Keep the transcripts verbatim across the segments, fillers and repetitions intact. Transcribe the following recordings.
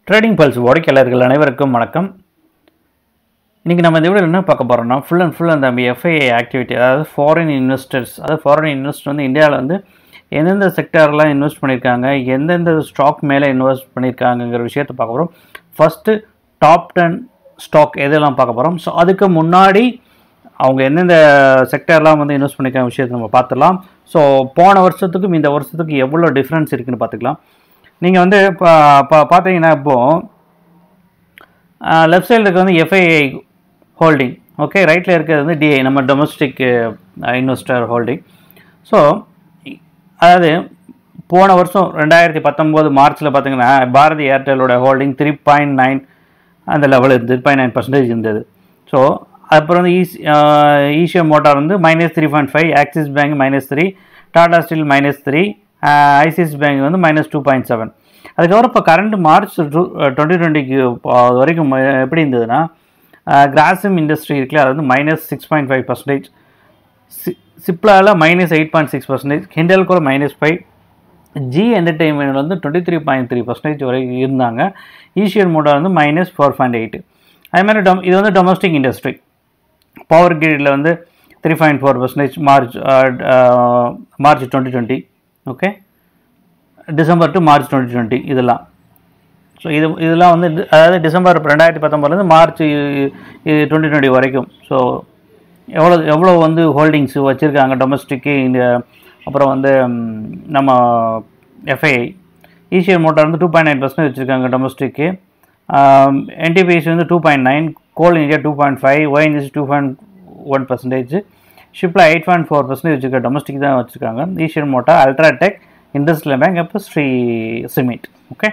Trading pulse வாடிக்கையாளர்கள் அனைவருக்கும் வணக்கம். இன்றைக்கி நம்ம இந்த வீடியோவில் என்ன பார்க்க போகிறோம்னா ஃபுல் அண்ட் ஃபுல் அந்த எஃப்ஐஐ ஆக்டிவிட்டி, அதாவது ஃபாரின் இன்வெஸ்டர்ஸ், அதாவது ஃபாரின் இன்வெஸ்டர் வந்து இந்தியாவில் வந்து எந்தெந்த செக்டார்லாம் இன்வெஸ்ட் பண்ணியிருக்காங்க, எந்தெந்த ஸ்டாக் மேலே இன்வெஸ்ட் பண்ணியிருக்காங்கங்கிற விஷயத்தை பார்க்க போகிறோம். ஃபஸ்ட்டு டாப் டென் ஸ்டாக் எதெல்லாம் பார்க்க போகிறோம். ஸோ அதுக்கு முன்னாடி அவங்க எந்தெந்த செக்டார்லாம் வந்து இன்வெஸ்ட் பண்ணியிருக்காங்க விஷயத்தை நம்ம பார்த்துக்கலாம். ஸோ போன வருஷத்துக்கும் இந்த வருஷத்துக்கு எவ்வளோ டிஃப்ரென்ஸ் இருக்குதுன்னு பார்த்துக்கலாம். நீங்கள் வந்து இப்போ இப்போ பார்த்தீங்கன்னா இப்போது லெஃப்ட் சைடில் இருக்கிறது வந்து எஃப்ஐஐ ஹோல்டிங், ஓகே. ரைட்டில் இருக்கிறது வந்து டிஐ, நம்ம டொமஸ்டிக் இன்வெஸ்டர் ஹோல்டிங். ஸோ அதாவது போன வருஷம் ரெண்டாயிரத்தி பத்தொம்போது மார்ச்சில் பார்த்தீங்கன்னா பாரதி ஏர்டெலோட ஹோல்டிங் த்ரீ பாயிண்ட் நைன் அந்த லெவல் இருந்தது, த்ரீ பாயிண்ட் நைன் பர்சன்டேஜ் இருந்தது. ஸோ அப்புறம் வந்து ஈஸ் ஈஷியா மோட்டார் வந்து minus three point five, Axis bank minus three, Tata steel minus three, ICICI bank வந்து மைனஸ் டூ பாயிண்ட் செவன். அதுக்கப்புறம் இப்போ கரண்ட் மார்ச் டூ டுவெண்ட்டி டுவெண்ட்டிக்கு வரைக்கும் எப்படி இருந்ததுன்னா, கிராசிம் இண்டஸ்ட்ரி இருக்குல்ல, அது வந்து minus six point five percentage, சி சிப்லாவில் minus eight point six percentage, ஹிண்டல்கோல மைனஸ் ஃபைவ், ஜி என்டர்டெயின்மெண்ட் வந்து twenty three point three percentage வரைக்கும் இருந்தாங்க. ஈஷியன் மோட்டார் வந்து மைனஸ் ஃபோர் பாயிண்ட் எயிட். அதுமாதிரி டொம் இது வந்து டொமஸ்டிக் இண்டஸ்ட்ரி. பவர் கிரிடில் வந்து three point four percentage March March twenty twenty okay, December to March twenty twenty இதெல்லாம். ஸோ இது இதெல்லாம் வந்து அதாவது டிசம்பர் ரெண்டாயிரத்தி பத்தொம்பதுலேருந்து மார்ச் டுவெண்ட்டி டுவெண்ட்டி வரைக்கும். ஸோ எவ்வளோ எவ்வளோ வந்து ஹோல்டிங்ஸ் வச்சுருக்காங்க டொமஸ்டிக்கு. இந்த அப்புறம் வந்து நம்ம எஃப்ஐஐ ஈஷியன் மோட்டார் வந்து டூ பாயிண்ட் நைன் பர்சன்டேஜ் வச்சுருக்காங்க டொமஸ்டிக்கு. என்டிபிஎஸ் வந்து two point nine, coal India two point five, ONGC two point one percentage, ஷிப்பில் எயிட் பாயிண்ட் ஃபோர் பர்சன்டேஜ் வச்சுருக்க டொமஸ்டிக் தான் வச்சுருக்காங்க. Eicher motor, UltraTech, industrial bank, அப்போ ஸ்ரீ சிமெண்ட், ஓகே.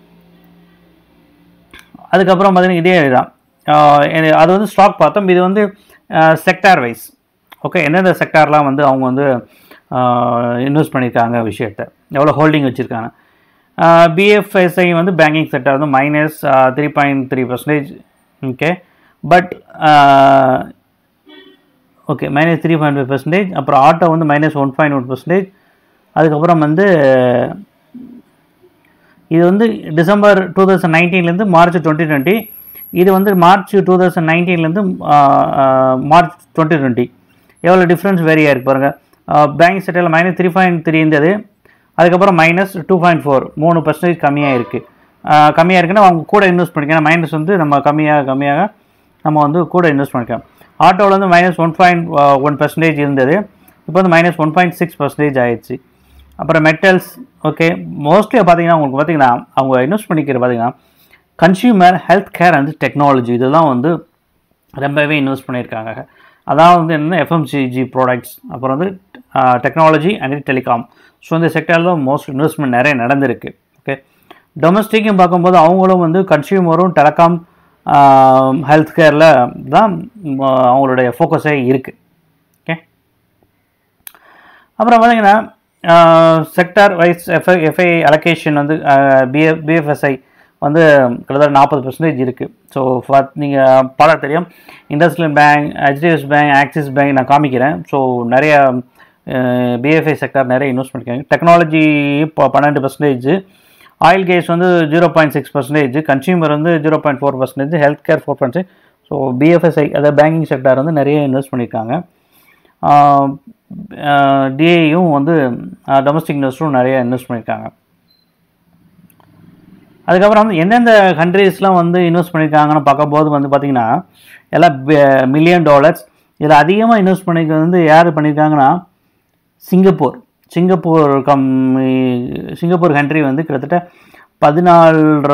அதுக்கப்புறம் பார்த்தீங்கன்னா இதே தான், அது வந்து ஸ்டாக் பார்த்தோம். இது வந்து செக்டார் வைஸ், ஓகே. எந்தெந்த செக்டார்லாம் வந்து அவங்க வந்து இன்வெஸ்ட் பண்ணியிருக்காங்க விஷயத்தை, எவ்வளோ ஹோல்டிங் வச்சுருக்காங்க. பிஎஃப்எஸ்ஐ வந்து பேங்கிங் செக்டார் வந்து minus three point three percentage, okay. But okay minus three point five percentage. அப்புறம் ஆட்டோ வந்து minus one point one percentage. அதுக்கப்புறம் வந்து இது வந்து டிசம்பர் டூ தௌசண்ட் நைன்டீன்லேருந்து மார்ச் டுவெண்ட்டி டுவெண்ட்டி, இது வந்து மார்ச் டூ தௌசண்ட் நைன்டீன்லேருந்து மார்ச் டுவெண்ட்டி டுவெண்ட்டி எவ்வளோ டிஃப்ரென்ஸ் வேரியாக இருக்கு பாருங்கள். பேங்க் செக்டரில் மைனஸ் த்ரீ பாயிண்ட் த்ரீ இருந்தது, அதுக்கப்புறம் மைனஸ் டூ பாயிண்ட் ஃபோர், மூணு பர்சன்டேஜ் கம்மியாக இருக்குது. கம்மியாக இருக்குன்னா அவங்க கூட இன்வெஸ்ட் பண்ணிக்கலாம். மைனஸ் வந்து நம்ம கம்மியாக கம்மியாக நம்ம வந்து கூட இன்வெஸ்ட் பண்ணிக்கலாம். ஆட்டோவில் வந்து minus one point one percentage இருந்தது, இப்போ வந்து minus one point six percentage ஆயிடுச்சு. அப்புறம் மெட்டல்ஸ், ஓகே. மோஸ்ட்லி பார்த்தீங்கன்னா உங்களுக்கு பார்த்தீங்கன்னா அவங்க இன்வெஸ்ட் பண்ணிக்கிற பார்த்தீங்கன்னா consumer, health care and technology, இதெல்லாம் வந்து ரொம்பவே இன்வெஸ்ட் பண்ணியிருக்காங்க. அதாவது வந்து என்னென்னா எஃப்எம்சிஜி ப்ராடக்ட்ஸ், அப்புறம் வந்து டெக்னாலஜி அண்ட் டெலிகாம். ஸோ இந்த செக்டரில் தான் மோஸ்ட் இன்வெஸ்ட்மெண்ட் நிறைய நடந்திருக்கு, ஓகே. டொமஸ்டிக்கும் பார்க்கும்போது அவங்களும் வந்து கன்சியூமரும் டெலிகாம், ஹெல்த் கேரில் தான் அவங்களுடைய ஃபோக்கஸே இருக்குது, ஓகே. அப்புறம் பார்த்தீங்கன்னா sector wise FI FII allocation வந்து பிஎஃப் பிஎஃப்எஸ்ஐ வந்து கிட்டத்தட்ட நாற்பது பர்சன்டேஜ் இருக்குது. ஸோ நீங்கள் பார்க்க தெரியும், industrial bank, HDFC bank, Axis bank நான் காமிக்கிறேன். ஸோ நிறைய பிஎஃப்ஐ செக்டார் நிறைய இன்வெஸ்ட் பண்ணியிருக்காங்க. டெக்னாலஜி இப்போ பன்னெண்டு பர்சன்டேஜ், ஆயில் கேஸ் வந்து zero point six percentage, consumer வந்து zero point four percentage, health care four point six. So BFSI அதாவது பேங்கிங் செக்டார் வந்து நிறைய இன்வெஸ்ட் பண்ணியிருக்காங்க. டிஏயும் வந்து டொமஸ்டிக் இன்வெஸ்டரும் நிறைய இன்வெஸ்ட் பண்ணியிருக்காங்க. அதுக்கப்புறம் வந்து எந்தெந்த கண்ட்ரீஸ்லாம் வந்து இன்வெஸ்ட் பண்ணியிருக்காங்கன்னு பார்க்கும்போது வந்து பார்த்திங்கன்னா எல்லாம் மில்லியன் டாலர்ஸ். இதில் அதிகமாக இன்வெஸ்ட் பண்ணிக்கிறது வந்து யார் பண்ணியிருக்காங்கன்னா Singapore. Singapore cum Singapore country வந்து கிட்டத்தட்ட பதினாலரை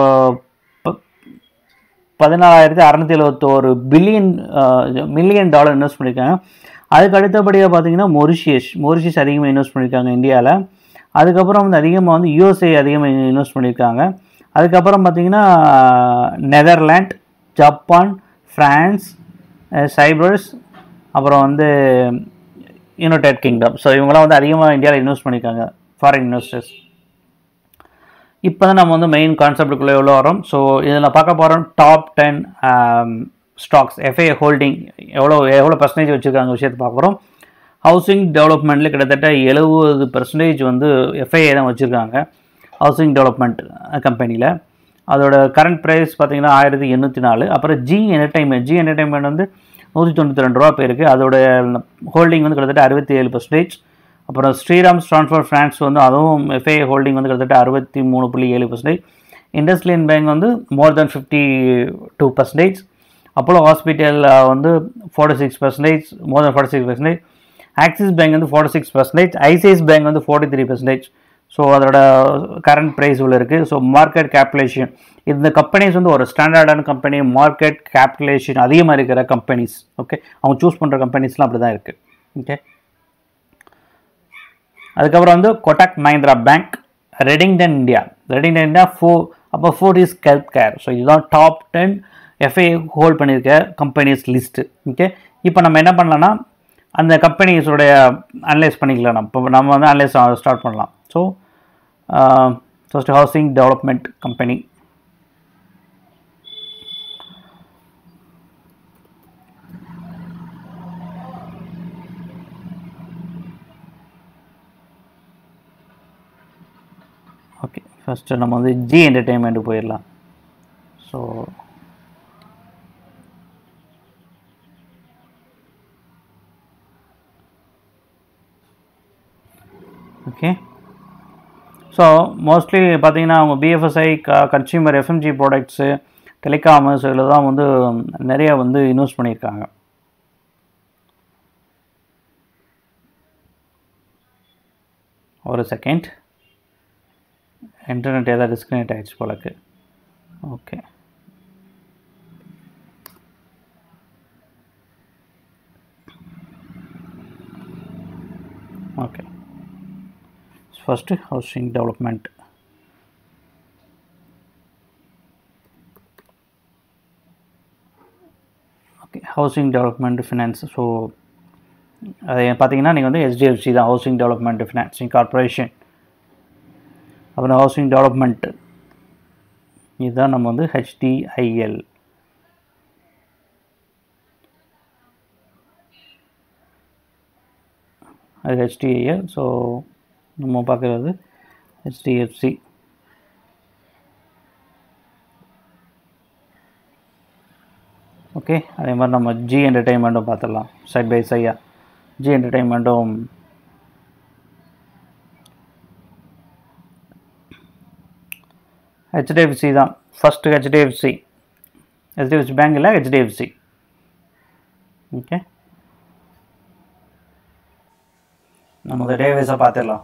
பதினாலாயிரத்தி அறநூற்றி எழுபத்தோரு பில்லியன் மில்லியன் டாலர் இன்வெஸ்ட் பண்ணியிருக்காங்க. அதுக்கு அடுத்தபடியாக பார்த்தீங்கன்னா மொரிஷியஸ் மொரிஷியஸ் அதிகமாக இன்வெஸ்ட் பண்ணியிருக்காங்க இந்தியாவில். அதுக்கப்புறம் வந்து அதிகமாக வந்து யூஎஸ்ஏ அதிகமாக இன்வெஸ்ட் பண்ணியிருக்காங்க. அதுக்கப்புறம் பார்த்திங்கன்னா நெதர்லாண்ட், ஜப்பான், ஃப்ரான்ஸ், சைப்ரஸ், அப்புறம் வந்து யுனைடெட் கிங்டம். ஸோ இவங்களாம் வந்து அதிகமாக இந்தியாவில் இன்வெஸ்ட் பண்ணியிருக்காங்க ஃபாரின் இன்வெஸ்டர்ஸ். இப்போ தான் நம்ம வந்து மெயின் கான்செப்டுக்குள்ளே எவ்வளோ வரோம். ஸோ இதில் பார்க்க போகிறோம் top ten stocks FII holding எவ்வளோ எவ்வளோ பர்சன்டேஜ் வச்சுருக்காங்க விஷயத்தை பார்க்க போகிறோம். ஹவுசிங் டெவலப்மெண்ட்டில் கிட்டத்தட்ட எழுபது பர்சன்டேஜ் வந்து எஃப்ஐஐ தான் வச்சுருக்காங்க ஹவுசிங் டெவலப்மெண்ட் கம்பெனியில். அதோட கரண்ட் ப்ரைஸ் பார்த்தீங்கன்னா ஆயிரத்தி எண்ணூற்றி நாலு. அப்புறம் ஜி என்டர்டைன்மெண்ட் ஜி என்டர்டைன்மெண்ட் வந்து நூற்றி தொண்ணூற்றி ரெண்டு ரூபா போயிருக்கு. அதோட ஹோல்டிங் வந்து கிட்டத்தட்ட அறுபத்தி ஏழு பர்சன்டேஜ். அப்புறம் ஸ்ரீராம்ஸ் ட்ரான்ஸ்போர்ட் ஃபினான்ஸ் வந்து அதுவும் எஃப்ஐஐ ஹோல்டிங் வந்து கிட்டத்தட்ட அறுபத்தி மூணு புள்ளி ஏழு பர்சன்டேஜ். இண்டஸ்லியன் பேங்க் வந்து more than fifty two percentage. Apollo hospital வந்து forty six percentage, more than forty six percentage. Axis bank வந்து forty six percentage. ICIC bank வந்து ஃபார்ட்டி த்ரீ பர்சன்டேஜ். ஸோ அதோட கரண்ட் ப்ரைஸ் உள்ள இருக்குது. So market கேபிடலேஷன், இந்த companies வந்து ஒரு ஸ்டாண்டர்டான company, market கேபிடலேஷன் அதிகமாக இருக்கிற கம்பெனிஸ். ஓகே, அவங்க சூஸ் பண்ணுற கம்பெனிஸ்லாம் அப்படி தான் இருக்குது. ஓகே, அதுக்கப்புறம் வந்து Kotak Mahindra bank, Redington India. Redington India ஃபோ அப்போ Fortis health care. So இதுதான் டாப் டென் எஃப்ஐஐ ஹோல்ட் பண்ணியிருக்க கம்பெனிஸ் லிஸ்ட்டு. ஓகே, இப்போ நம்ம என்ன பண்ணலாம்னா அந்த கம்பெனிஸோடைய அனலைஸ் பண்ணிக்கலாம். நம்ம இப்போ நம்ம வந்து அனலைஸ் ஸ்டார்ட் பண்ணலாம். So first housing development company. Okay, first நம்ம வந்து ஜி என்டர்டெயின்மெண்ட்டு போயிடலாம். ஸோ ஓகே, ஸோ மோஸ்ட்லி பார்த்தீங்கன்னா அவங்க BFSI, consumer, FMG products, telecoms இதில் தான் வந்து நிறையா வந்து இன்வெஸ்ட் பண்ணியிருக்காங்க. ஒரு செகண்ட், இன்டர்நெட் ஏதாவது டிஸ்கனெக்ட் ஆகிடுச்சு போலக்கு. Okay, okay, first housing development. Okay, housing development finance. So அது பார்த்தீங்கன்னா நீங்கள் வந்து ஹெச்டிஎஃப்சி தான், ஹவுசிங் டெவலப்மெண்ட் ஃபினான்சிங் கார்பரேஷன். அப்புறம் ஹவுசிங் டெவலப்மெண்ட் இதுதான் நம்ம வந்து ஹெச்டிஐஎல். அது ஹெச்டிஐஎல். ஸோ நம்ம பார்க்குறது ஹெச்டிஎஃப்சி. ஓகே, அதே மாதிரி நம்ம ஜி என்டர்டெயின்மெண்ட்டும் பார்த்துடலாம் சைட் பை சையா. ஜி என்டர்டெயின்மெண்ட்டும் ஹெச்டிஎஃப்சி தான் ஃபஸ்ட்டு. ஹெச்டிஎஃப்சி ஹெச்டிஎஃப்சி பேங்க் இல்லை, ஹெச்டிஎஃப்சி. ஓகே, நம்ம டேவேஸை பார்த்துடலாம்.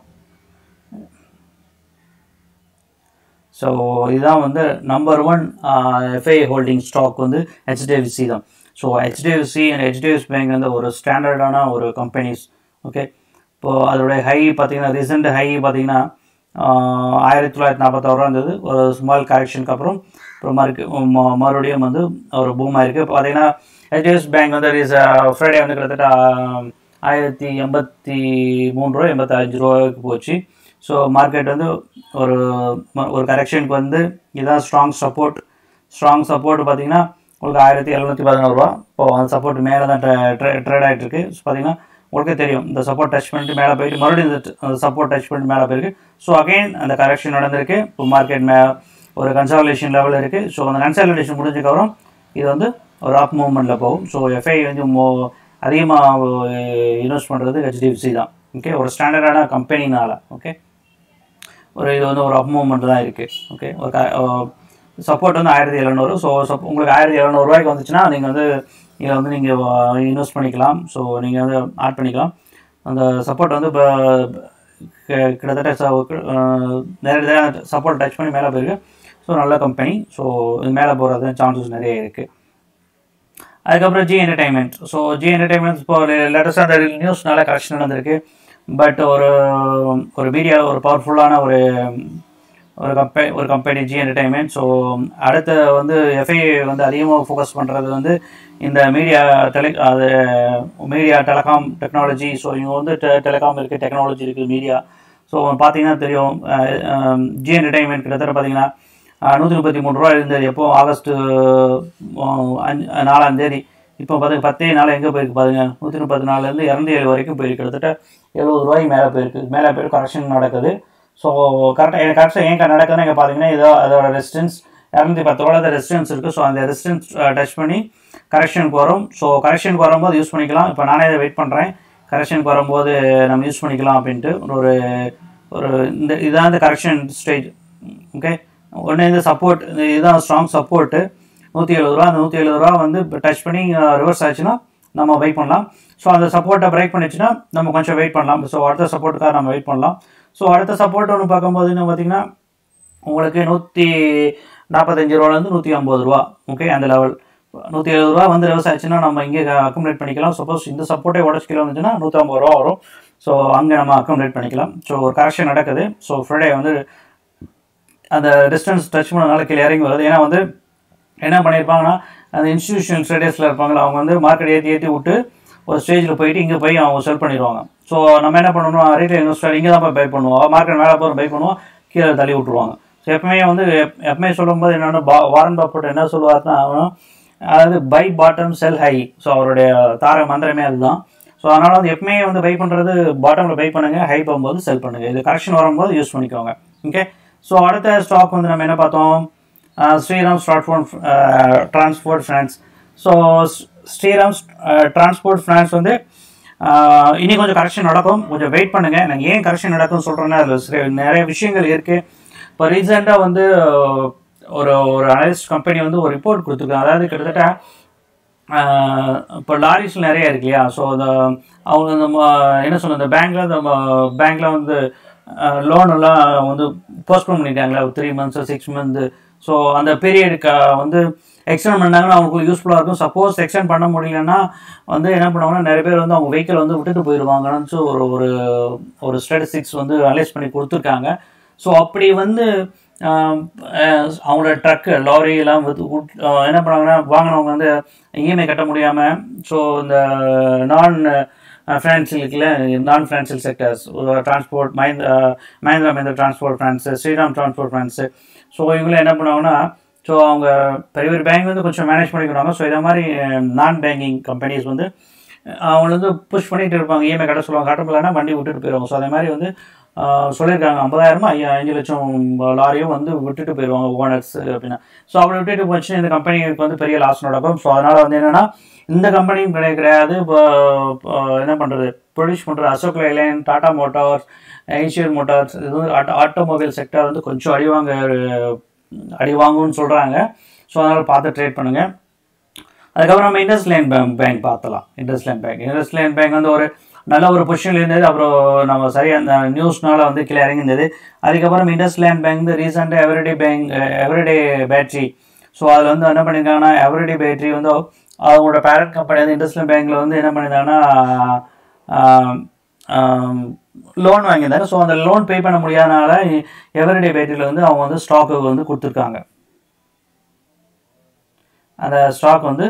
ஸோ இதுதான் வந்து number one FII holding stock வந்து ஹெச்டிஎஃப்சி தான். So HDFC and HDFC bank வந்து ஒரு ஸ்டாண்டர்டான ஒரு கம்பெனிஸ். ஓகே, இப்போது அதோடைய ஹை பார்த்தீங்கன்னா ரீசெண்ட் ஹை பார்த்தீங்கன்னா ஆயிரத்தி தொள்ளாயிரத்தி நாற்பத்தாறு ரூபா இருந்தது. ஒரு ஸ்மால் கரெக்ஷனுக்கு அப்புறம் அப்புறம் மறுக்கு மறுபடியும் வந்து ஒரு பூம் ஆயிருக்கு. இப்போ பார்த்தீங்கன்னா ஹெச்டிஎஃப்சி பேங்க் வந்து ரீச ஃப்ரைடே வந்து கிட்டத்தட்ட ஆயிரத்தி எண்பத்தி மூணு ரூபா எண்பத்தி அஞ்சு ரூபாய்க்கு போச்சு. ஸோ மார்க்கெட் வந்து ஒரு ஒரு கரெக்ஷனுக்கு வந்து இதுதான் ஸ்ட்ராங் சப்போர்ட். ஸ்ட்ராங் சப்போர்ட் பார்த்தீங்கன்னா உங்களுக்கு ஆயிரத்தி எழுநூற்றி பதினோரு ரூபா. இப்போது அந்த சப்போர்ட் மேலே தான் ட்ரே ட்ரேட் ஆகிட்டு இருக்குது. ஸோ பார்த்தீங்கன்னா உங்களுக்கே தெரியும், இந்த சப்போர்ட் டச் பண்ணிட்டு மேலே போயிட்டு மறுபடியும் இந்த சப்போர்ட் டச் பண்ணிட்டு மேலே போயிருக்கு. ஸோ அகைன் அந்த கரெக்ஷன் நடந்திருக்கு. இப்போ மார்க்கெட் மே ஒரு கன்சாலிடேஷன் லெவல் இருக்குது. ஸோ அந்த கன்சாலிடேஷன் முடிஞ்சதுக்கப்புறம் இது வந்து ஒரு அப் மூவ்மெண்ட்டில் போகும். ஸோ எஃப்ஐ வந்து மோ அதிகமாக இன்வெஸ்ட் பண்ணுறது ஹெச்டிஎஃப்சி தான். ஓகே, ஒரு ஸ்டாண்டர்டான கம்பெனினால. ஓகே, ஒரு இது வந்து ஒரு அப் மூவ்மெண்ட் தான் இருக்குது. ஓகே, ஒரு சப்போர்ட் வந்து ஆயிரத்தி எழுநூறு. ஸோ சப் உங்களுக்கு ஆயிரத்தி எழுநூறுவாய்க்கு வந்துச்சுன்னா நீங்கள் வந்து இதில் வந்து நீங்கள் இன்வெஸ்ட் பண்ணிக்கலாம். ஸோ நீங்கள் வந்து ஆட் பண்ணிக்கலாம். அந்த சப்போர்ட் வந்து இப்போ கிட்டத்தட்ட நேரடியாக சப்போர்ட் டச் பண்ணி மேலே போயிருக்கு. ஸோ நல்ல கம்பெனி. ஸோ இது மேலே போகிறது சான்சஸ் நிறைய இருக்குது. அதுக்கப்புறம் Zee entertainment. So Zee entertainment இப்போ லேட்டஸ்ட்டாக அந்த நியூஸ் நல்ல கரெக்ஷன் நடந்திருக்கு. பட் ஒரு ஒரு மீடியா ஒரு பவர்ஃபுல்லான ஒரு ஒரு கம்பெனி ஒரு கம்பெனி ஜி என்டர்டைன்மெண்ட். ஸோ அடுத்த வந்து எஃப்ஐஐ வந்து அதிகமாக ஃபோக்கஸ் பண்ணுறது வந்து இந்த மீடியா டெலி அது மீடியா டெலிகாம் டெக்னாலஜி. ஸோ இவங்க வந்து டெ டெலிகாம் இருக்குது, டெக்னாலஜி இருக்குது, மீடியா. ஸோ பார்த்தீங்கன்னா தெரியும், ஜி என்டர்டைன்மெண்ட் கிட்டத்தட்ட பார்த்தீங்கன்னா நூற்றி முப்பத்தி மூணு ரூபா இருந்தது எப்போ ஆகஸ்ட்டு அஞ்சு நாலாம் தேதி. இப்போ பார்த்து பத்தே நாள் எங்கே போயிருக்கு பாருங்க, நூற்றி முப்பத்தி நாலுலேருந்து இரநூத்தி ஏழு வரைக்கும் போயிருக்கு. கிட்டத்தட்ட எழுபது ரூபாய்க்கு மேலே போயிருக்கு. மேலே போய் கரெக்ஷன் நடக்குது. ஸோ கரெக்டாக எனக்கு கரெக்டாக ஏன் நடக்குதுன்னு இங்கே பார்த்தீங்கன்னா இதோ அதோட ரெசிஸ்டன்ஸ் இரநூத்தி பத்து ரூபா தான் ரெசிஸ்டன்ஸ் இருக்குது. ஸோ அந்த ரெசிஸ்டன்ஸ் டச் பண்ணி கரெக்ஷனுக்கு வரும். ஸோ கரெக்ஷனுக்கு வரும்போது யூஸ் பண்ணிக்கலாம். இப்போ நானே இதை வெயிட் பண்ணுறேன், கரெக்ஷனுக்கு வரும்போது நம்ம யூஸ் பண்ணிக்கலாம் அப்படின்ட்டு. ஒரு ஒரு இந்த இதான் இந்த கரெக்ஷன் ஸ்டேஜ். ஓகே, ஒன்று இந்த சப்போர்ட், இதுதான் ஸ்ட்ராங் சப்போர்ட்டு நூற்றி எழுபது ரூபா. அந்த நூற்றி எழுபது ரூபா வந்து டச் பண்ணி ரிவர்ஸ் ஆச்சுன்னா நம்ம வெயிட் பண்ணலாம். ஸோ அந்த சப்போர்ட்டை பிரேக் பண்ணிச்சுன்னா நம்ம கொஞ்சம் வெயிட் பண்ணலாம். ஸோ அடுத்த சப்போர்ட்டுக்காக நம்ம வெயிட் பண்ணலாம். ஸோ அடுத்த சப்போர்ட் ஒன்று பார்க்கும்போது இன்னும் பார்த்தீங்கன்னா உங்களுக்கு நூற்றி நாற்பத்தஞ்சு ரூபாலேருந்து நூற்றி ஐம்பது ரூபா. ஓகே, அந்த லெவல் நூற்றி எழுபது ரூபா வந்து ரிவர்ஸ் ஆச்சுன்னா நம்ம இங்கே அக்குமுலேட் பண்ணிக்கலாம். சப்போஸ் இந்த சப்போர்ட்டே உடச்சு கீழே வந்துச்சுன்னா நூற்றி ஐம்பது ரூபா வரும். ஸோ அங்கே நம்ம அக்குமுலேட் பண்ணிக்கலாம். ஸோ ஒரு கரெக்ஷன் நடக்குது. ஸோ ஃப்ரைடே வந்து அந்த டிஸ்டன்ஸ் டச் பண்ணனால கீழே இறங்கி வருது. ஏன்னா வந்து என்ன பண்ணியிருப்பாங்கன்னா அந்த இன்ஸ்டிடியூஷனல் ட்ரேடர்ஸில் இருப்பாங்களா, அவங்க வந்து மார்க்கெட் ஏற்றி ஏற்றி விட்டு ஒரு ஸ்டேஜில் போயிட்டு இங்கே போய் அவங்க செல் பண்ணிடுவாங்க. ஸோ நம்ம என்ன பண்ணணும், ரீட்டைல் இன்வெஸ்டர் இங்கே தான் போய் பை பண்ணுவோம், மார்க்கெட் மேலே போகிற பை பண்ணுவோம், கீழே தள்ளி விட்டுருவாங்க. ஸோ எப்பவுமே வந்து எப்பவுமே சொல்லும்போது என்னென்னா பா வாரன் பஃபெட் என்ன சொல்லுவார்னா, அதாவது buy bottom sell high. So அவருடைய தார மந்திரமே அதுதான். ஸோ அதனால் வந்து எப்பவுமே வந்து பை பண்ணுறது பாட்டமில் பை பண்ணுங்கள், ஹை போகும்போது செல் பண்ணுங்கள். இது கரெக்ஷன் வரும்போது யூஸ் பண்ணிக்கோங்க. ஓகே, ஸோ அடுத்த ஸ்டாக் வந்து நம்ம என்ன பார்த்தோம், ஸ்ரீராம் ஸ்டார்ட்ஃபோன் transport finance. So Shriram transport finance வந்து இனி கொஞ்சம் கரெக்ஷன் நடக்கும், கொஞ்சம் வெயிட் பண்ணுங்கள். நாங்கள் ஏன் கரெக்ஷன் நடக்கும்னு சொல்கிறேன்னா அதில் நிறைய விஷயங்கள் இருக்குது. இப்போ ரீசெண்டாக வந்து ஒரு ஒரு அனலிஸ்ட் கம்பெனி வந்து ஒரு ரிப்போர்ட் கொடுத்துருக்காங்க. அதாவது கிட்டத்தட்ட இப்போ லாரிஸில் நிறைய இருக்கு இல்லையா. ஸோ அந்த அவங்க இந்த என்ன சொல்ல இந்த பேங்க்கில் இந்த பேங்க்கில் வந்து லோனெல்லாம் வந்து போஸ்ட்போன் பண்ணிட்டாங்களே ஒரு three months six month. So அந்த பீரியடுக்கு வந்து எக்ஸ்டெண்ட் பண்ணாங்கன்னா அவங்களுக்கு யூஸ்ஃபுல்லாக இருக்கும். சப்போஸ் எக்ஸ்டெண்ட் பண்ண முடியலன்னா வந்து என்ன பண்ணுவாங்கன்னா நிறைய பேர் வந்து அவங்க வெஹிக்கிள் வந்து விட்டுட்டு போயிடுவாங்கன்னு ஒரு ஒரு ஒரு ஸ்டாட்டிஸ்டிக்ஸ் வந்து அனலைஸ் பண்ணி கொடுத்துருக்காங்க. ஸோ அப்படி வந்து அவங்களோட ட்ரக்கு லாரி எல்லாம் வந்து என்ன பண்ணாங்கன்னா வாங்கினவங்க வந்து இஎம்ஐ கட்ட முடியாமல், ஸோ இந்த நான் ஃபினான்சியலுக்குள்ள நான் financial sectors transport Mahindra Mahindra Mahindra transport finance, Shriram transport finance. So இவங்களே என்ன பண்ணுவாங்கன்னா, ஸோ அவங்க பெரிய பெரிய பேங்க் வந்து கொஞ்சம் மேனேஜ் பண்ணிக்கிறாங்க. ஸோ இதை மாதிரி நான் பேங்கிங் கம்பெனிஸ் வந்து அவங்க வந்து புஷ் பண்ணிகிட்டு இருப்பாங்க, இஎம்ஐ கட்ட சொல்லுவாங்க, கட்ட முடியலன்னா வண்டி விட்டுட்டு போயிடுவாங்க. ஸோ அதே மாதிரி வந்து சொல்லியிருக்காங்க ஐம்பதாயிரமா ஐயா அஞ்சு லட்சம் லாரியும் வந்து விட்டுட்டு போயிடுவாங்க ஓனர்ஸ் அப்படின்னா. ஸோ அப்படி விட்டுட்டு போச்சுன்னா இந்த கம்பெனிக்கு வந்து பெரிய லாஸ் நடக்கும். ஸோ அதனால் வந்து என்னென்னா இந்த கம்பெனியும் கிடையாது கிடையாது இப்போ என்ன பண்ணுறது, ப்ரொடியூஸ் பண்ணுறது Ashok Leyland, Tata motors, Asian motors, இது வந்து ஆட்டோ ஆட்டோமொபைல் செக்டர் வந்து கொஞ்சம் அடிவாங்க அடிவாங்குன்னு சொல்கிறாங்க. ஸோ அதனால் பார்த்து ட்ரேட் பண்ணுங்கள். அதுக்கப்புறம் நம்ம இண்டஸ்லைன் பேங்க் பேங்க் பார்த்தலாம். இண்டஸ்லைன் பேங்க் இண்டஸ்லைன் பேங்க் வந்து ஒரு நல்ல ஒரு பொசிஷனில் இருந்தது. அப்புறம் நம்ம சரியாக அந்த நியூஸ்னால வந்து கீழே இறங்கியிருந்தது. அதுக்கப்புறம் இண்டஸ்லைன் பேங்க் வந்து ரீசெண்டாக Eveready bank Eveready battery. So அதில் வந்து என்ன பண்ணியிருக்காங்கன்னா எவ்ரிடே பேட்ரி வந்து அவங்களோட பேரண்ட் கம்பெனி வந்து இண்டஸ்லைன் பேங்க்கில் வந்து என்ன பண்ணியிருந்தாங்கன்னா லோன் வாங்கியிருந்தாங்க. ஸோ அந்த லோன் பே பண்ண முடியாதனால எவ்ரிடே பேட்டரியில் வந்து அவங்க வந்து ஸ்டாக்கு வந்து கொடுத்துருக்காங்க. அந்த ஸ்டாக் வந்து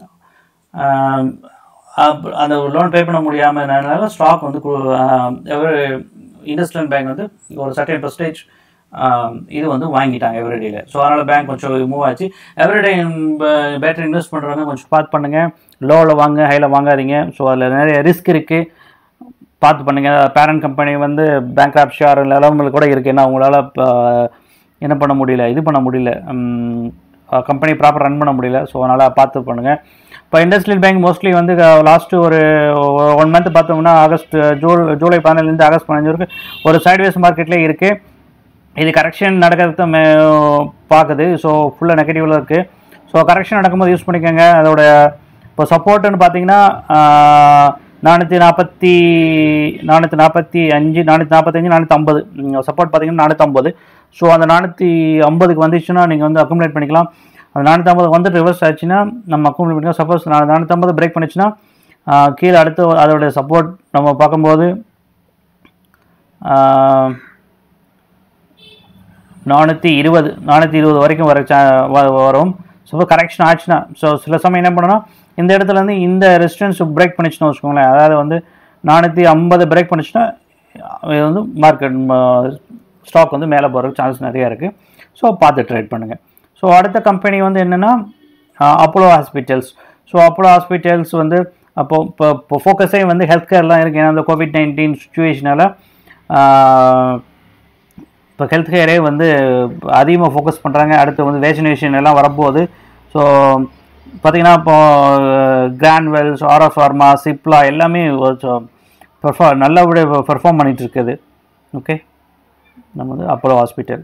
அந்த லோன் பே பண்ண முடியாமனால ஸ்டாக் வந்து எவரி இண்டஸ்ட்ரியல் பேங்க் வந்து ஒரு சர்டன் பர்சன்டேஜ் இது வந்து வாங்கிட்டாங்க எவ்ரிடேல. ஸோ அதனால் பேங்க் கொஞ்சம் மூவ் ஆச்சு. எவ்ரிடே பேட்டரி இன்வெஸ்ட் பண்ணுறவங்க கொஞ்சம் பார்த்து பண்ணுங்கள், லோவில் வாங்க, ஹையில் வாங்காதீங்க. ஸோ அதில் நிறைய ரிஸ்க் இருக்குது, பார்த்து பண்ணுங்கள். பேரண்ட் கம்பெனி வந்து பேங்க் கிராப்சி ஆர் லெவலில் கூட இருக்குது. ஏன்னா அவங்களால என்ன பண்ண முடியல, இது பண்ண முடியல, கம்பெனி ப்ராப்பர் ரன் பண்ண முடியல. ஸோ அதனால் பார்த்து பண்ணுங்கள். இப்போ இண்டஸ்ட்ரியல் பேங்க் மோஸ்ட்லி வந்து லாஸ்ட்டு ஒரு ஒன் மந்த் பார்த்தோம்னா ஆகஸ்ட் ஜூ ஜூலை பதினேழுலேருந்து ஆகஸ்ட் பதினஞ்சு வரைக்கும் ஒரு சைட்வேஸ் மார்க்கெட்லேயே இருக்குது. இது கரெக்ஷன் நடக்கிறது மே பார்க்குது. ஸோ ஃபுல்லாக நெகட்டிவில் இருக்குது. ஸோ கரெக்ஷன் நடக்கும்போது யூஸ் பண்ணிக்கோங்க. அதோட இப்போ சப்போர்ட்டுன்னு பார்த்தீங்கன்னா நானூற்றி நாற்பத்தி நானூற்றி நாற்பத்தி அஞ்சு நானூற்றி நாற்பத்தஞ்சு நானூற்றி ஐம்பது சப்போர்ட் பார்த்தீங்கன்னா நானூற்றி ஐம்பது. ஸோ அந்த நானூற்றி ஐம்பதுக்கு வந்துச்சுன்னா நீங்கள் வந்து அக்குமுலேட் பண்ணிக்கலாம். அந்த நானூற்றி ஐம்பது வந்துட்டு ரிவர்ஸ் ஆச்சுன்னா நம்ம அக்குமுலேட் பண்ணிக்கலாம். சப்போஸ் நான் நானூற்றி ஐம்பது பிரேக் பண்ணிச்சுன்னா கீழே அடுத்து அதோடைய சப்போர்ட் நம்ம பார்க்கும்போது நானூற்றி இருபது நானூற்றி இருபது வரைக்கும் வர வரும். ஸோ கரெக்ஷன் ஆச்சுன்னா ஸோ சில சமயம் என்ன பண்ணணும்னா இந்த இடத்துல வந்து இந்த ரெசிஸ்டன்ஸ் பிரேக் பண்ணிச்சுன்னா வச்சுக்கோங்களேன், அதாவது வந்து நானூற்றி ஐம்பது பிரேக் பண்ணிச்சுன்னா இது வந்து மார்க்கெட் ஸ்டாக் வந்து மேலே போகிறதுக்கு சான்ஸ் நிறையா இருக்குது. ஸோ பார்த்து ட்ரேட் பண்ணுங்கள். ஸோ அடுத்த கம்பெனி வந்து என்னென்னா Apollo hospitals. So Apollo hospitals வந்து அப்போது இப்போ இப்போ ஃபோக்கஸே வந்து ஹெல்த் கேர்லாம் இருக்குது. ஏன்னா அந்த கோவிட் நைன்டீன் சுச்சுவேஷனால் இப்போ ஹெல்த் கேரே வந்து அதிகமாக ஃபோக்கஸ் பண்ணுறாங்க. அடுத்து வந்து வேக்சினேஷன் எல்லாம் வரப்போகுது. ஸோ பார்த்திங்கன்னா இப்போ கிரான்வெல்ஸ், ஆரா ஃபார்மா, சிப்லா எல்லாமே பெர்ஃபார்ம் நல்லபடியாக பெர்ஃபார்ம் பண்ணிகிட்டு இருக்குது. ஓகே, நம்ம வந்து Apollo hospital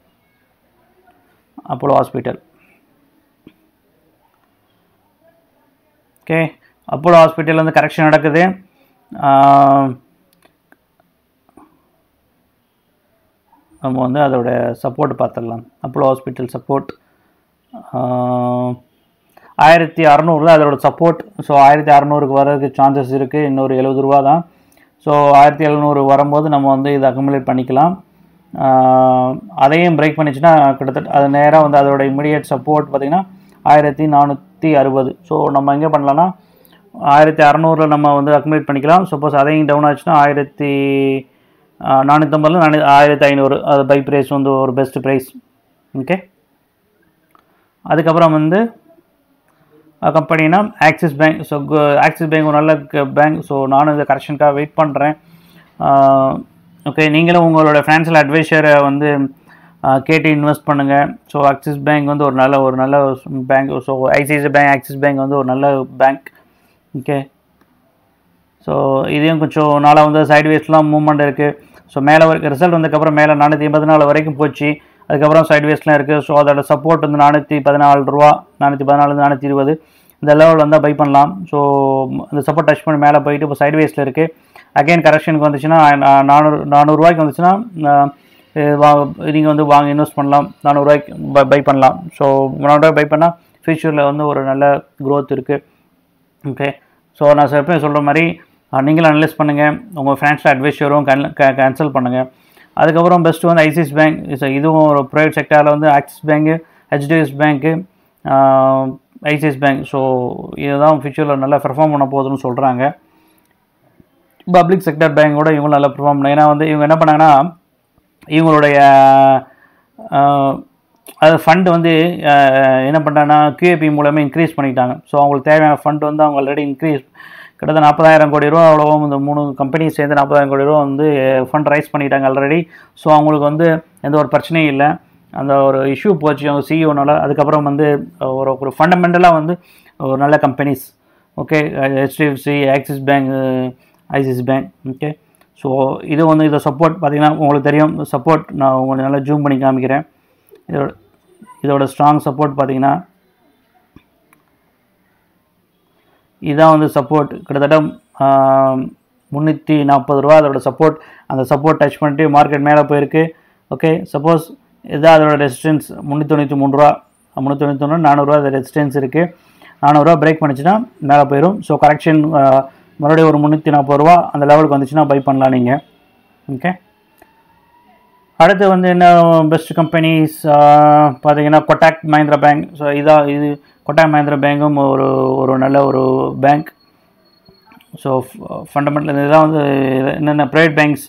Apollo hospital okay Apollo hospital வந்து கரெக்ஷன் நடக்குது. நம்ம வந்து அதோட சப்போர்ட் பார்த்துடலாம். அப்போலோ ஹாஸ்பிட்டல் சப்போர்ட் ஆயிரத்தி அறநூறு தான் அதோட சப்போர்ட். ஸோ ஆயிரத்தி அறநூறுக்கு வர்றதுக்கு சான்சஸ் இருக்குது. இன்னொரு எழுபது ரூபா தான். ஸோ ஆயிரத்தி எழுநூறு வரும்போது நம்ம வந்து இதை அக்குமுலேட் பண்ணிக்கலாம். அதையும் பிரேக் பண்ணிச்சுன்னா கிட்டத்தட்ட அது நேராக வந்து அதோட இமிடியேட் சப்போர்ட் பார்த்திங்கன்னா ஆயிரத்தி நானூற்றி அறுபது. ஸோ நம்ம எங்கே பண்ணலான்னா ஆயிரத்தி அறநூறில் நம்ம வந்து அக்குமுலேட் பண்ணிக்கலாம். சப்போஸ் அதையும் டவுன் ஆச்சுன்னா ஆயிரத்தி நானூற்றம்பதில் நானூ ஆயிரத்தி ஐநூறு அது பை ப்ரைஸ் வந்து ஒரு பெஸ்ட் ப்ரைஸ். ஓகே, அதுக்கப்புறம் வந்து கம்பெனினா Axis bank. So Axis bank ஒரு நல்ல பேங்க். ஸோ நானும் இந்த கரெக்ஷனுக்காக வெயிட் பண்ணுறேன். ஓகே, நீங்களும் உங்களோட ஃபினான்ஷியல் அட்வைசரை வந்து கேட்டு இன்வெஸ்ட் பண்ணுங்கள். ஸோ ஆக்சிஸ் பேங்க் வந்து ஒரு நல்ல ஒரு நல்ல bank. So ICICI bank, Axis bank வந்து ஒரு நல்ல பேங்க். ஓகே, ஸோ இதையும் கொஞ்சம் நாளாக வந்து சைட்வேஸ்லாம் மூவ்மெண்ட் இருக்குது. ஸோ மேலே வரைக்கும் ரிசல்ட் வந்ததுக்கப்புறம் மேலே நானூற்றி எண்பத்தி நாலு வரைக்கும் போச்சு. அதுக்கப்புறம் சைட்வேஸ்லாம் இருக்குது. ஸோ அதோட சப்போர்ட் வந்து நானூற்றி பதினாலு ரூபா, நானூற்றி பதினாலு நானூற்றி இருபது இந்த லெவலில் வந்தால் பை பண்ணலாம். ஸோ அந்த சப்போர்ட் டச் பண்ணி மேலே போயிட்டு இப்போ சைட்வேஸில் இருக்குது. அகைன் கரெக்ஷனுக்கு வந்துச்சுன்னா நானூறு நானூறுரூவாய்க்கு வந்துச்சுன்னா நீங்கள் வந்து வாங்க இன்வெஸ்ட் பண்ணலாம். நானூறுரூவாய்க்கு பை பண்ணலாம். ஸோ நானூறுரூவாய்க்கு பை பண்ணால் ஃபியூச்சரில் வந்து ஒரு நல்ல க்ரோத் இருக்குது. ஓகே, ஸோ நான் எப்பயும் சொல்கிற மாதிரி நீங்களும் அனலைஸ் பண்ணுங்கள். உங்கள் ஃபினான்ஷியல் அட்வைஸரும் கன் கன்சல்ட் பண்ணுங்கள். அதுக்கப்புறம் பெஸ்ட்டு வந்து ஐசிஐசி பேங்க். ஸோ இதுவும் ஒரு ப்ரைவேட் செக்டரில் வந்து Axis bank, HDFC bank, ICIC bank. So இதுதான் ஃபியூச்சரில் நல்லா பெர்ஃபார்ம் பண்ண போகுதுன்னு சொல்கிறாங்க. பப்ளிக் செக்டர் பேங்கோட இவங்களும் நல்லா பெர்ஃபார்ம் பண்ணாங்க. ஏன்னா வந்து இவங்க என்ன பண்ணாங்கன்னா இவங்களுடைய அது ஃபண்டு வந்து என்ன பண்ணுறாங்கன்னா கியூஏபி மூலமே இன்க்ரீஸ் பண்ணிட்டாங்க. ஸோ அவங்களுக்கு தேவையான ஃபண்ட் வந்து அவங்க ஆல்ரெடி இன்க்ரீஸ் கிட்டத்தட்ட நாற்பதாயிரம் கோடி ரூபா அவ்வளோவும் இந்த மூணு கம்பெனி சேர்ந்து நாற்பதாயிரம் கோடி ரூபா வந்து ஃபண்ட் ரைஸ் பண்ணிட்டாங்க ஆல்ரெடி. ஸோ அவங்களுக்கு வந்து எந்த ஒரு பிரச்சனையும் இல்லை. அந்த ஒரு இஷ்யூ போச்சு அவங்க சிஇஓனால. அதுக்கப்புறம் வந்து ஒரு ஒரு ஃபண்டமெண்டலாக வந்து ஒரு நல்ல companies. Okay, HDFC, Axis bank, ICIC bank. Okay, so இது வந்து இதை சப்போர்ட் பார்த்திங்கன்னா உங்களுக்கு தெரியும். சப்போர்ட் நான் உங்களுக்கு நல்லா ஜூம் பண்ணி காமிக்கிறேன். இதோட இதோட ஸ்ட்ராங் சப்போர்ட் பார்த்திங்கன்னா இதுதான் வந்து சப்போர்ட். கிட்டத்தட்ட முந்நூற்றி நாற்பது ரூபா அதோட சப்போர்ட். அந்த சப்போர்ட் டச் பண்ணிட்டு மார்க்கெட் மேலே போயிருக்கு. ஓகே, சப்போஸ் இதுதான் அதோட ரெசிஸ்டன்ஸ் முந்நூற்றி தொண்ணூற்றி மூணு ரூபா முந்நூற்றி தொண்ணூற்றி ஒன்று நானூறுரூவா அது ரெசிஸ்டன்ஸ் இருக்குது. நானூறுரூவா பிரேக் பண்ணிச்சுன்னா மேலே போயிடும். ஸோ கரெக்ஷன் மறுபடியும் ஒரு முந்நூற்றி நாற்பது ரூபா அந்த லெவலுக்கு வந்துச்சுன்னா பை பண்ணலாம் நீங்கள். ஓகே, அடுத்து வந்து என்ன பெஸ்ட் கம்பெனிஸ் பார்த்தீங்கன்னா கொட்டாக் மஹிந்திரா பேங்க். ஸோ இதான் இது கொட்டாக் மஹிந்திரா பேங்கும் ஒரு ஒரு நல்ல ஒரு பேங்க். ஸோ ஃபண்டமெண்டல் இதெல்லாம் வந்து என்னென்ன ப்ரைவேட் பேங்க்ஸ்.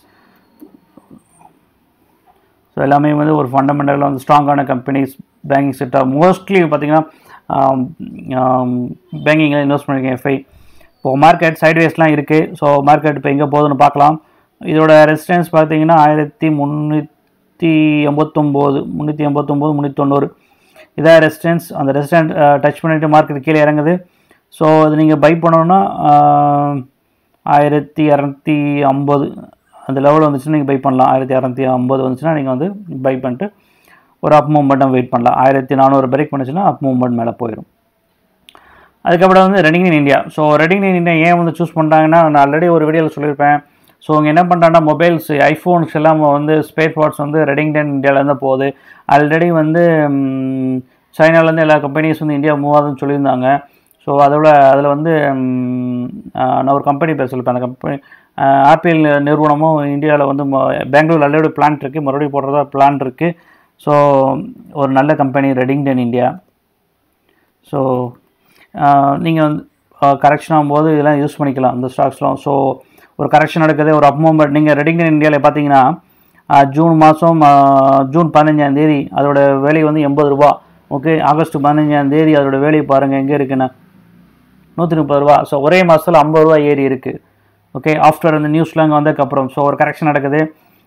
ஸோ எல்லாமே வந்து ஒரு ஃபண்டமெண்டலில் வந்து ஸ்ட்ராங்கான கம்பெனிஸ் பேங்கிங் செக்டர். மோஸ்ட்லி பார்த்திங்கன்னா பேங்கிங்கில் இன்வெஸ்ட் பண்ணியிருக்கேன். எஃப்ஐ இப்போது மார்க்கெட் சைட்வேஸ்லாம் இருக்குது. ஸோ மார்க்கெட் இப்போ எங்கே போகுதுன்னு பார்க்கலாம். இதோட ரெசிஸ்டன்ஸ் பார்த்திங்கன்னா ஆயிரத்தி முந்நூற்றி எண்பத்தொம்போது முந்நூற்றி எண்பத்தொம்போது முந்நூற்றி தொண்ணூறு இதான் ரெசிஸ்டன்ஸ். அந்த ரெசிஸ்டன்ஸ் டச் பண்ணிவிட்டு மார்க்கெட் கீழே இறங்குது. ஸோ அது நீங்கள் பை பண்ணணுன்னா ஆயிரத்தி இரநூத்தி ஐம்பது அந்த லெவலில் வந்துச்சுன்னா நீங்கள் பை பண்ணலாம். ஆயிரத்தி இரநூத்தி ஐம்பது வந்துச்சுன்னா நீங்கள் வந்து பை பண்ணிட்டு ஒரு அப் மூவ்மெண்ட்டும் வெயிட் பண்ணலாம். ஆயிரத்தி நானூறு பிரேக் பண்ணிச்சுன்னா அப் மூவ்மெண்ட் மேலே போயிடும். அதுக்கப்புறம் வந்து Redington India. So Redington India ஏன் வந்து சூஸ் பண்ணுறாங்கன்னா நான் ஆல்ரெடி ஒரு வீடியோவில் சொல்லியிருப்பேன். ஸோ இங்கே என்ன பண்ணுறாங்கன்னா மொபைல்ஸ், ஐஃபோன்ஸ் எல்லாம் வந்து ஸ்பேர் பார்ட்ஸ் வந்து ரெடிங்டன் இந்தியாவிலேருந்து போகுது. ஆல்ரெடி வந்து சைனாலேருந்து எல்லா கம்பெனிஸ் வந்து இந்தியா மூவ் ஆகுதுன்னு சொல்லியிருந்தாங்க. ஸோ அதோட அதில் வந்து நான் ஒரு கம்பெனி பேர் சொல்லிப்பேன். அந்த கம்பெனி ஆப்பிள் நிறுவனமும் இந்தியாவில் வந்து பெங்களூர் ஆல்ரெடி பிளான்ட் இருக்குது, மறுபடியும் போடுறதா பிளான் இருக்குது. ஸோ ஒரு நல்ல கம்பெனி ரெடிங்டன் இந்தியா. ஸோ நீங்கள் வந்து கரெக்ஷன் ஆகும்போது இதெல்லாம் யூஸ் பண்ணிக்கலாம் இந்த ஸ்டாக்ஸ்லாம். ஸோ ஒரு கரெக்ஷன் நடக்குது, ஒரு அப் மூவ்மெண்ட். நீங்கள் ரெடிங்டன் இந்தியாவில் பார்த்தீங்கன்னா ஜூன் மாதம் ஜூன் பதினஞ்சாம் தேதி அதோட வேலை வந்து எண்பது ரூபா. ஓகே, ஆகஸ்ட் பதினஞ்சாம் தேதி அதோட வேலையை பாருங்கள் எங்கே இருக்குன்னு நூற்றி முப்பது ரூபா. ஸோ ஒரே மாதத்தில் ஐம்பது ரூபா ஏறி இருக்குது. ஓகே, ஆஃப்டர் அந்த நியூஸ்லாம் அங்கே வந்ததுக்கப்புறம் ஸோ ஒரு கரெக்ஷன் நடக்குது.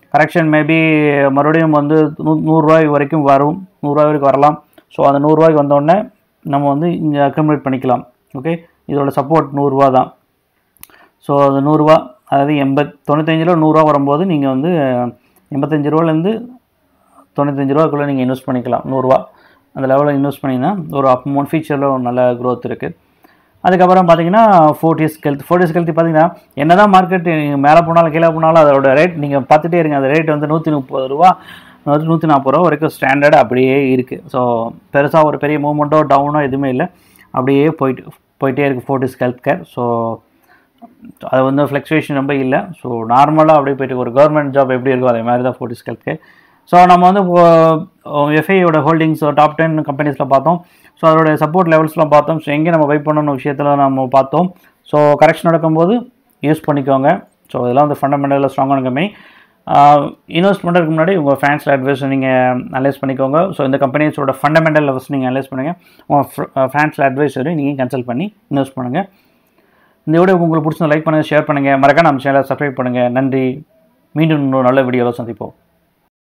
கரெக்ஷன் மேபி மறுபடியும் வந்து நூ நூறுரூவாய் வரைக்கும் வரும், நூறுரூவா வரைக்கும் வரலாம். ஸோ அந்த நூறுரூவாய்க்கு வந்தோடனே நம்ம வந்து இங்கே அக்யூமுலேட் பண்ணிக்கலாம். ஓகே, இதோட சப்போர்ட் நூறுரூவா தான். ஸோ அது நூறுரூவா, அதாவது எண்பத் தொண்ணூத்தஞ்சு ரூபா நூறுரூவா வரும்போது நீங்கள் வந்து எண்பத்தஞ்சு ரூபாலேருந்து தொண்ணூத்தஞ்சு ரூபாக்குள்ளே நீங்கள் இன்வெஸ்ட் பண்ணிக்கலாம். நூறுரூவா அந்த லெவலில் இன்வெஸ்ட் பண்ணிங்கன்னா ஒரு அமௌண்ட் ஃபியூச்சரில் ஒரு நல்ல க்ரோத் இருக்குது. அதுக்கப்புறம் பார்த்தீங்கன்னா ஃபோர்டிஸ் ஹெல்த் ஃபோர்டிஸ் ஹெல்த் பார்த்தீங்கன்னா என்ன தான் மார்க்கெட் நீங்கள் மேலே போனாலும் கீழே போனாலும் அதோட ரேட் நீங்கள் பார்த்துட்டே இருங்க. அந்த ரேட் வந்து நூற்றி முப்பது ரூபா நூற்றி நாற்பது ரூபா வரைக்கும் ஸ்டாண்டர்டு அப்படியே இருக்குது. ஸோ பெருசாக ஒரு பெரிய மூவ்மெண்ட்டோ டவுனோ எதுவுமே இல்லை, அப்படியே போயிட்டு போயிட்டே இருக்குது ஃபோர்டிஸ் ஹெல்த் கேர். ஸோ அது வந்து ஃப்ளக்சுவேஷன் ரொம்ப இல்லை. ஸோ நார்மலாக அப்படியே போயிட்டு ஒரு கவர்மெண்ட் ஜாப் எப்படி இருக்கோ அதே மாதிரி தான் ஃபோர்டிஸ் ஹெல்த் கேர். ஸோ நம்ம வந்து எஃப்ஐயோட ஹோல்டிங்ஸ் டாப் டென் கம்பெனிஸில் பார்த்தோம். ஸோ அதோடைய சப்போர்ட் லெவல்ஸ்லாம் பார்த்தோம். ஸோ எங்கே நம்ம பை பண்ணணும் விஷயத்தில் நம்ம பார்த்தோம். ஸோ கரெக்ஷன் நடக்கும்போது யூஸ் பண்ணிக்கோங்க. ஸோ இதெல்லாம் வந்து ஃபண்டமெண்டலில் ஸ்ட்ராங்கான கம்பெனி. இன்வெஸ்ட் பண்ணுறதுக்கு முன்னாடி உங்கள் ஃபைனான்ஷியல் அட்வைஸ் நீங்கள் அனலைஸ் பண்ணிக்கோங்க. ஸோ இந்த கம்பெனிஸோட ஃபண்டமெண்டல் லெவல்ஸ் நீங்கள் அனலைஸ் பண்ணுங்கள். உங்கள் ஃபைனான்ஷியல் அட்வைஸரை நீங்கள் கன்சல்ட் பண்ணி இன்வெஸ்ட் பண்ணுங்கள். இந்த வீடியோ உங்களுக்கு பிடிச்சதை லைக் பண்ணுங்கள், ஷேர் பண்ணுங்கள், மறக்காம நம்ம சேனலை சப்ஸ்கிரைப் பண்ணுங்கள். நன்றி. மீண்டும் இன்னொரு நல்ல வீடியோவில் சந்திப்போம்.